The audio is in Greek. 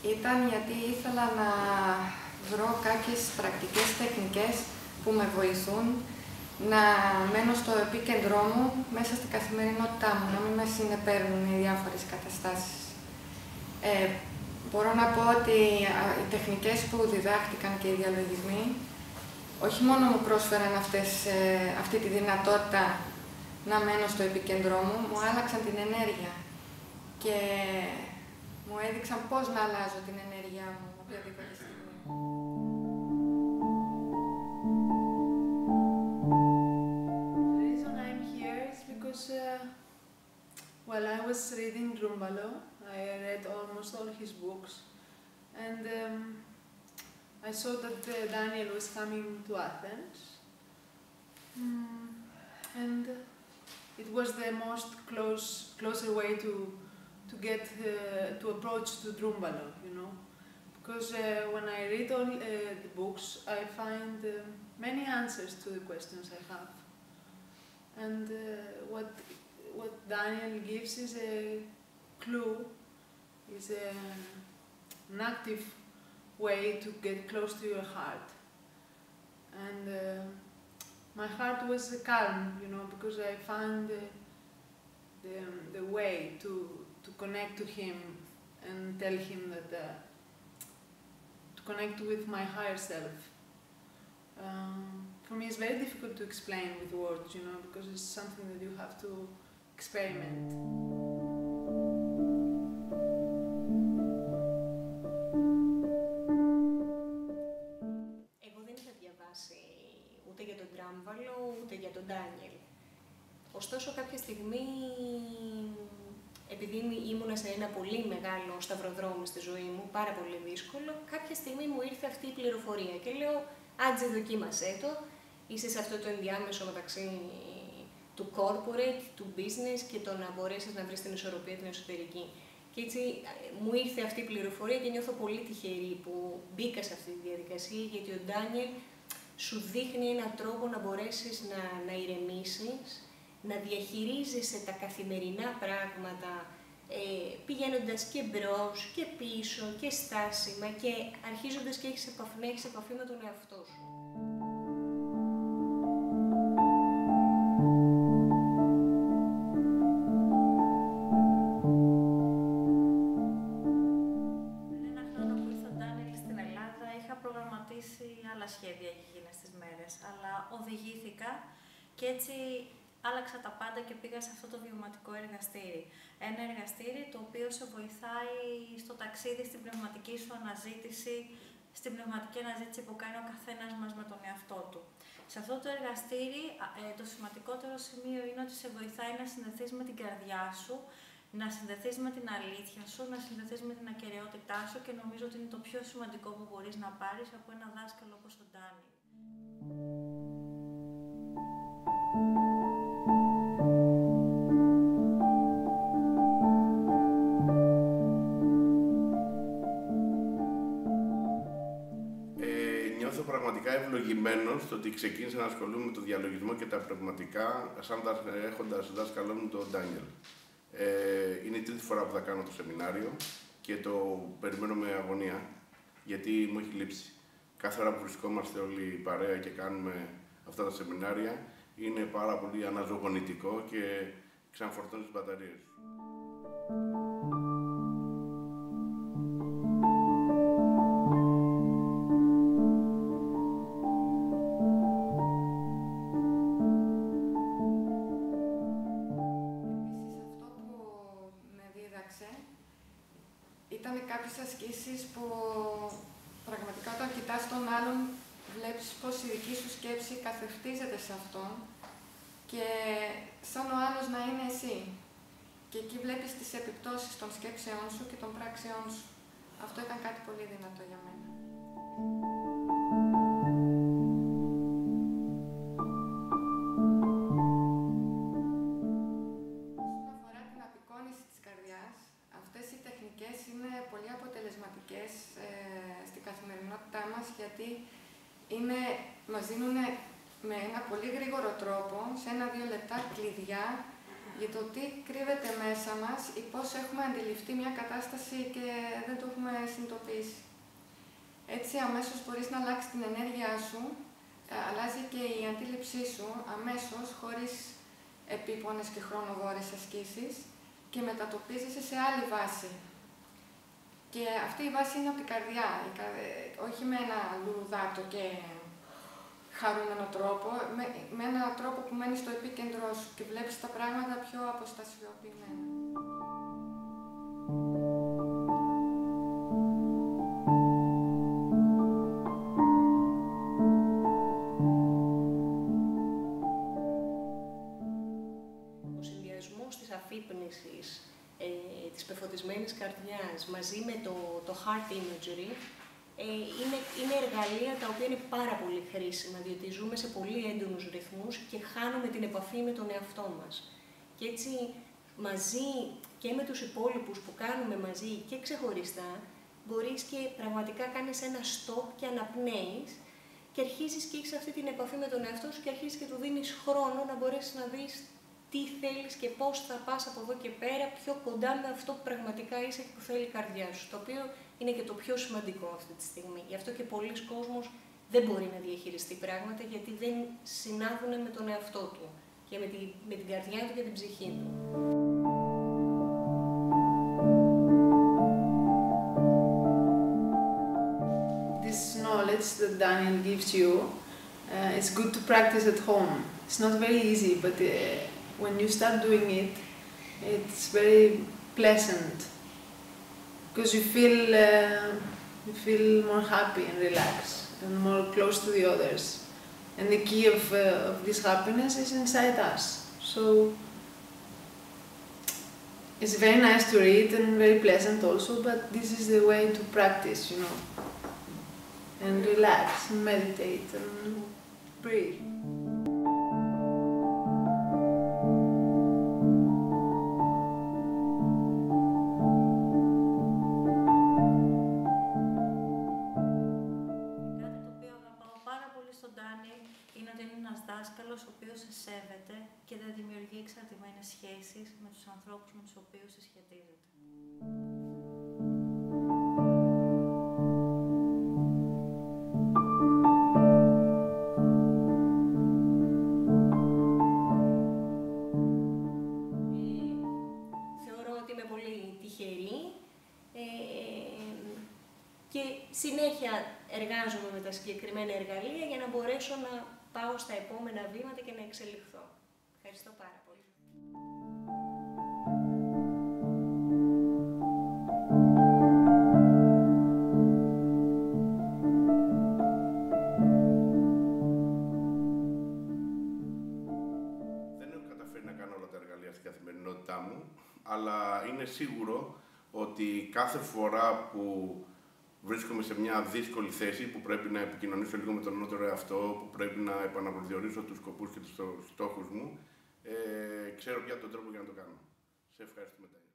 ήταν γιατί ήθελα να βρω κάποιες πρακτικές τεχνικές που με βοηθούν να μένω στο επίκεντρό μου μέσα στην καθημερινότητά μου, να μην με συνεπαίρνουν οι διάφορες καταστάσεις. Μπορώ να πω ότι οι τεχνικές που διδάχτηκαν και οι διαλογισμοί όχι μόνο μου πρόσφεραν αυτή τη δυνατότητα να μένω στο επίκεντρό μου, μου άλλαξαν την ενέργεια και μου έδειξαν πώς να αλλάζω την ενέργειά μου οποιαδήποτε στιγμή. The reason I'm here is because well, I was reading Drúmbalo. I read almost all his books, and I saw that Daniel was coming to Athens, and it was the most closer way to get to approach to Drúmbalo, you know, because when I read all the books, I find many answers to the questions I have, and what Daniel gives is a clue, is an active way to get close to your heart, and my heart was calm, you know, because I found the way to connect to him and tell him that to connect with my higher self. For me, it's very difficult to explain with words, you know, because it's something that you have to experiment. Εγώ δεν είχα διαβάσει ούτε για τον Drúmbalo, ούτε για τον Daniel. Ωστόσο, κάποια στιγμή, επειδή ήμουνα σε ένα πολύ μεγάλο σταυροδρόμι στη ζωή μου, πάρα πολύ δύσκολο, κάποια στιγμή μου ήρθε αυτή η πληροφορία και λέω, άτζε δοκίμασέ το, είσαι σε αυτό το ενδιάμεσο μεταξύ του corporate, του business και το να μπορέσεις να βρεις την ισορροπία την εσωτερική. Και έτσι μου ήρθε αυτή η πληροφορία και νιώθω πολύ τυχερή που μπήκα σε αυτή τη διαδικασία, γιατί ο Daniel σου δείχνει έναν τρόπο να μπορέσεις να ηρεμήσεις, να διαχειρίζεσαι τα καθημερινά πράγματα, πηγαίνοντας και μπρος και πίσω και στάσιμα και αρχίζοντας και έχεις επαφή με τον εαυτό σου. Άλλα σχέδια για εκείνες τις μέρες, αλλά οδηγήθηκα και έτσι άλλαξα τα πάντα και πήγα σε αυτό το βιωματικό εργαστήρι. Ένα εργαστήρι το οποίο σε βοηθάει στο ταξίδι, στην πνευματική σου αναζήτηση, στην πνευματική αναζήτηση που κάνει ο καθένας μας με τον εαυτό του. Σε αυτό το εργαστήρι το σημαντικότερο σημείο είναι ότι σε βοηθάει να συνδεθείς με την καρδιά σου, να συνδεθείς με την αλήθεια σου, να συνδεθείς με την ακεραιότητά σου και νομίζω ότι είναι το πιο σημαντικό που μπορείς να πάρεις από ένα δάσκαλο όπως τον Daniel. Νιώθω πραγματικά ευλογημένος στο ότι ξεκίνησα να ασχολούμαι με το διαλογισμό και τα πνευματικά έχοντας δάσκαλό μου τον Daniel. Είναι η τρίτη φορά που θα κάνω το σεμινάριο και το περιμένω με αγωνία, γιατί μου έχει λείψει. Κάθε φορά που βρισκόμαστε όλοι παρέα και κάνουμε αυτά τα σεμινάρια, είναι πάρα πολύ αναζωογονητικό και ξαναφορτώνει τις μπαταρίες. Ήταν κάποιες ασκήσεις που πραγματικά όταν κοιτάς τον άλλον βλέπεις πως η δική σου σκέψη καθευτίζεται σε αυτόν και σαν ο άλλος να είναι εσύ. Και εκεί βλέπεις τις επιπτώσεις των σκέψεών σου και των πράξεών σου. Αυτό ήταν κάτι πολύ δυνατό για μένα. Είναι πολύ αποτελεσματικές στην καθημερινότητά μας, γιατί μας δίνουν με ένα πολύ γρήγορο τρόπο, σε 1-2 λεπτά, κλειδιά για το τι κρύβεται μέσα μας ή πώς έχουμε αντιληφθεί μια κατάσταση και δεν το έχουμε συνειδητοποιήσει. Έτσι αμέσως μπορείς να αλλάξεις την ενέργειά σου, αλλάζει και η αντίληψή σου αμέσως, χωρίς επίπονες και χρονοβόρες ασκήσεις και μετατοπίζεσαι σε άλλη βάση. Και αυτή η βάση είναι από την καρδιά, όχι με ένα λουδάτο και χαρούμενο τρόπο, με έναν τρόπο που μένει στο επίκεντρό σου και βλέπεις τα πράγματα πιο αποστασιοποιημένα. Ο συνδυασμός της αφύπνισης, της πεφωτισμένης καρδιάς μαζί με το heart imagery είναι εργαλεία τα οποία είναι πάρα πολύ χρήσιμα, διότι ζούμε σε πολύ έντονους ρυθμούς και χάνουμε την επαφή με τον εαυτό μας. Και έτσι μαζί και με τους υπόλοιπους που κάνουμε μαζί και ξεχωριστά, μπορείς και πραγματικά κάνεις ένα stop και αναπνέεις και αρχίζεις και έχεις αυτή την επαφή με τον εαυτό σου και αρχίζεις και του δίνεις χρόνο να μπορέσεις να δεις τι θέλεις και πώς θα πας από εδώ και πέρα πιο κοντά με αυτό που πραγματικά είσαι και που θέλει η καρδιά σου, το οποίο είναι και το πιο σημαντικό αυτή τη στιγμή. Γι' αυτό και πολλοί κόσμος δεν μπορεί να διαχειριστεί πράγματα γιατί δεν συνάδουν με τον εαυτό του και με την καρδιά του και την ψυχή του. This knowledge that Daniel gives you, it's good to practice at home. It's not very easy, but when you start doing it, it's very pleasant because you feel more happy and relaxed and more close to the others. And the key of this happiness is inside us. So it's very nice to read and very pleasant also, but this is the way to practice, you know, and relax and meditate and breathe. Είναι ότι είναι ένας δάσκαλος ο οποίος σε σέβεται και δεν δημιουργεί εξαρτημένες σχέσεις με τους ανθρώπους με τους οποίους συσχετίζεται. Θεωρώ ότι είμαι πολύ τυχερή και συνέχεια εργάζομαι με τα συγκεκριμένα εργαλεία για να μπορέσω να πάω στα επόμενα βήματα και να εξελιχθώ. Ευχαριστώ πάρα πολύ. Δεν έχω καταφέρει να κάνω όλα τα εργαλεία στην καθημερινότητά μου, αλλά είναι σίγουρο ότι κάθε φορά που βρίσκομαι σε μια δύσκολη θέση που πρέπει να επικοινωνήσω λίγο με τον ανώτερο εαυτό, που πρέπει να επαναπροσδιορίσω τους σκοπούς και τους στόχους μου, ξέρω πια τον τρόπο για να το κάνω. Σε ευχαριστούμε.